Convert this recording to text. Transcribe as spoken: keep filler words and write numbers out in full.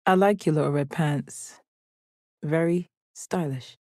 I like your little red pants. Very stylish.